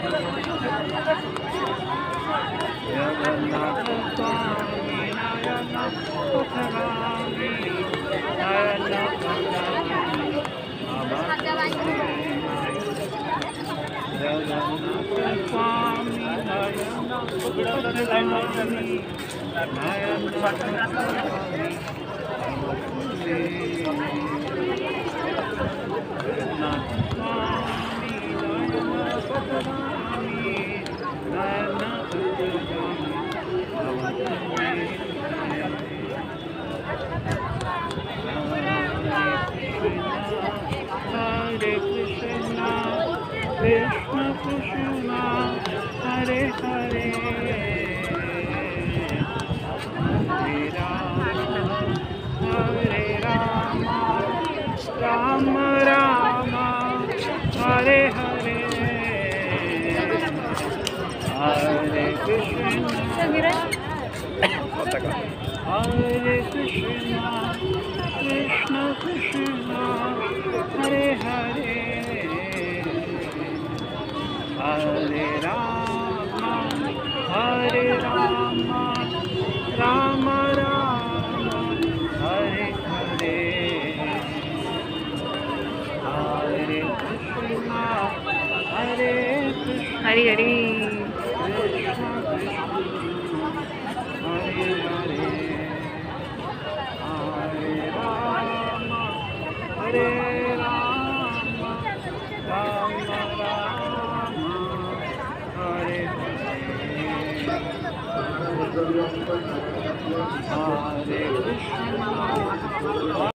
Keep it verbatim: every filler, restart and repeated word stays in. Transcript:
Jagannath Swami Nayan पथगामी Nayan पथगामी Jagannath Swami Nayan पथगामी Nayan पथगामी Hare Krishna, Krishna Krishna, Hare Hare, Hare Rama, Hare Rama, Rama Rama, Hare Hare, Hare Krishna, Hare Krishna, Krishna Krishna, Hare Hare, Hare Rama, Hare Rama, Rama Rama, Hare Hare, Hare Krishna, Hare Krishna, Hari Hari Krishna Krishna, Hare Hare, Hare Rama, Hare Rama, Rama Rama, Hare Hare, Hare Krishna.